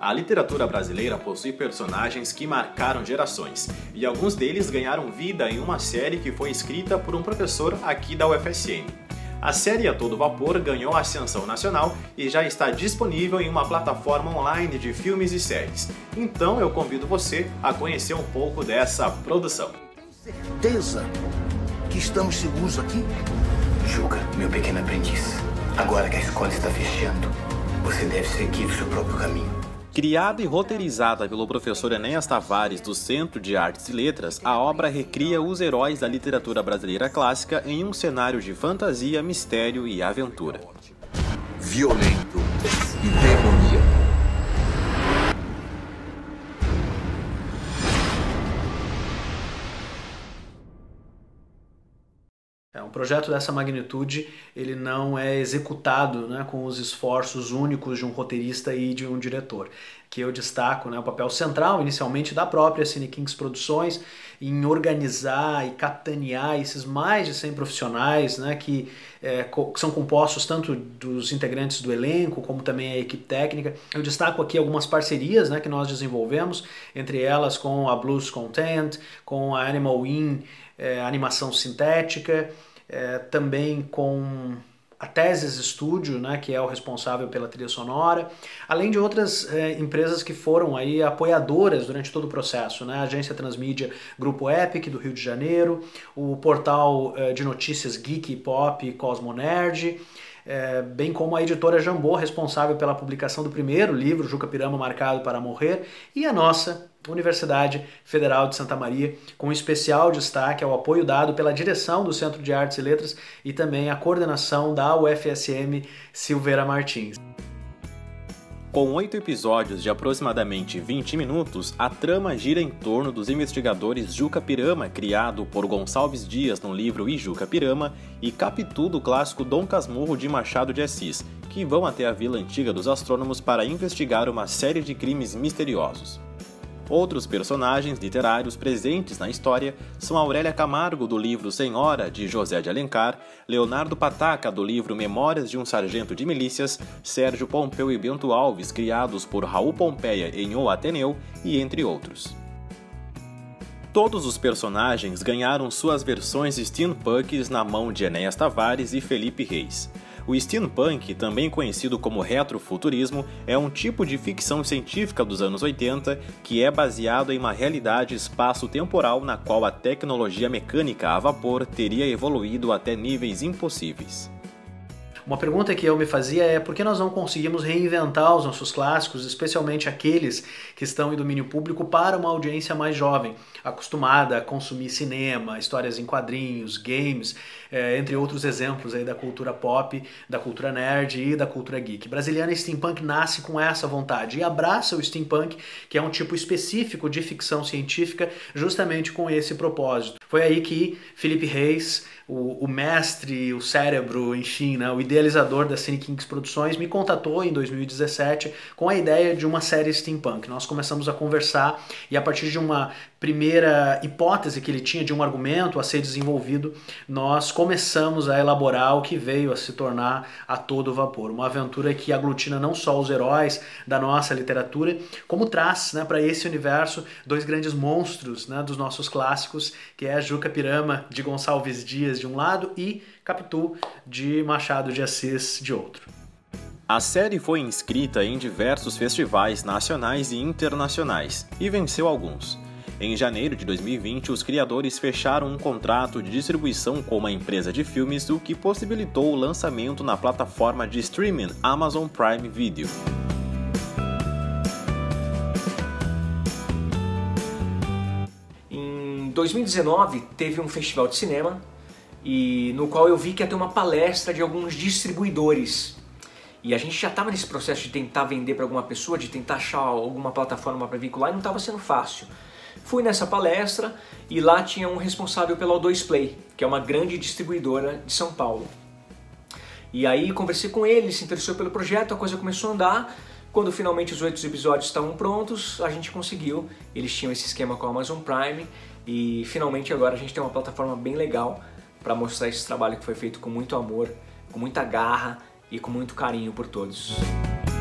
A literatura brasileira possui personagens que marcaram gerações, e alguns deles ganharam vida em uma série que foi escrita por um professor aqui da UFSM. A série A Todo Vapor ganhou ascensão nacional e já está disponível em uma plataforma online de filmes e séries. Então eu convido você a conhecer um pouco dessa produção. Tem certeza que estamos seguros aqui? Juca, meu pequeno aprendiz, agora que a escola está fechando, você deve seguir o seu próprio caminho. Criada e roteirizada pelo professor Enéas Tavares do Centro de Artes e Letras, a obra recria os heróis da literatura brasileira clássica em um cenário de fantasia, mistério e aventura. Violento e demoníaco. Um projeto dessa magnitude, ele não é executado, né, com os esforços únicos de um roteirista e de um diretor. Que eu destaco, né, o papel central, inicialmente, da própria Cine Kings Produções, em organizar e capitanear esses mais de 100 profissionais, né, que são compostos tanto dos integrantes do elenco, como também a equipe técnica. Eu destaco aqui algumas parcerias, né, que nós desenvolvemos, entre elas com a Blues Content, com a Animal In, animação sintética, também com a Teses Studio, né, que é o responsável pela trilha sonora, além de outras empresas que foram aí apoiadoras durante todo o processo, né, a Agência Transmídia Grupo Epic do Rio de Janeiro, o portal de notícias Geek e Pop Cosmonerd, bem como a editora Jambô, responsável pela publicação do primeiro livro, Juca Pirama Marcado para Morrer, e a nossa Universidade Federal de Santa Maria, com especial destaque ao apoio dado pela direção do Centro de Artes e Letras e também a coordenação da UFSM Silveira Martins. Com 8 episódios de aproximadamente 20 minutos, a trama gira em torno dos investigadores Juca Pirama, criado por Gonçalves Dias no livro E Juca Pirama, e Capitu do clássico Dom Casmurro de Machado de Assis, que vão até a Vila Antiga dos Astrônomos para investigar uma série de crimes misteriosos. Outros personagens literários presentes na história são Aurélia Camargo, do livro Senhora, de José de Alencar, Leonardo Pataca, do livro Memórias de um Sargento de Milícias, Sérgio Pompeu e Bento Alves, criados por Raul Pompeia em O Ateneu, e entre outros. Todos os personagens ganharam suas versões steampunks na mão de Enéas Tavares e Felipe Reis. O steampunk, também conhecido como retrofuturismo, é um tipo de ficção científica dos anos 80 que é baseado em uma realidade espaço-temporal na qual a tecnologia mecânica a vapor teria evoluído até níveis impossíveis. Uma pergunta que eu me fazia é por que nós não conseguimos reinventar os nossos clássicos, especialmente aqueles que estão em domínio público, para uma audiência mais jovem, acostumada a consumir cinema, histórias em quadrinhos, games, entre outros exemplos aí da cultura pop, da cultura nerd e da cultura geek. Brasiliana Steampunk nasce com essa vontade e abraça o steampunk, que é um tipo específico de ficção científica, justamente com esse propósito. Foi aí que Felipe Reis, o mestre, o cérebro, enfim, né, o idealizador da Cine Kings Produções, me contatou em 2017 com a ideia de uma série steampunk. Nós começamos a conversar e a partir de uma primeira hipótese que ele tinha de um argumento a ser desenvolvido, nós começamos a elaborar o que veio a se tornar A Todo Vapor. Uma aventura que aglutina não só os heróis da nossa literatura, como traz, né, para esse universo dois grandes monstros, né, dos nossos clássicos, que é a Juca Pirama de Gonçalves Dias de um lado e Capitu de Machado de Assis de outro. A série foi inscrita em diversos festivais nacionais e internacionais e venceu alguns. Em janeiro de 2020, os criadores fecharam um contrato de distribuição com uma empresa de filmes, o que possibilitou o lançamento na plataforma de streaming Amazon Prime Video. Em 2019, teve um festival de cinema e no qual eu vi que ia ter uma palestra de alguns distribuidores. E a gente já estava nesse processo de tentar vender para alguma pessoa, de tentar achar alguma plataforma para vincular e não estava sendo fácil. Fui nessa palestra e lá tinha um responsável pela O2 Play, que é uma grande distribuidora de São Paulo. E aí conversei com ele se interessou pelo projeto, a coisa começou a andar. Quando finalmente os 8 episódios estavam prontos, a gente conseguiu. Eles tinham esse esquema com a Amazon Prime e finalmente agora a gente tem uma plataforma bem legal para mostrar esse trabalho que foi feito com muito amor, com muita garra e com muito carinho por todos.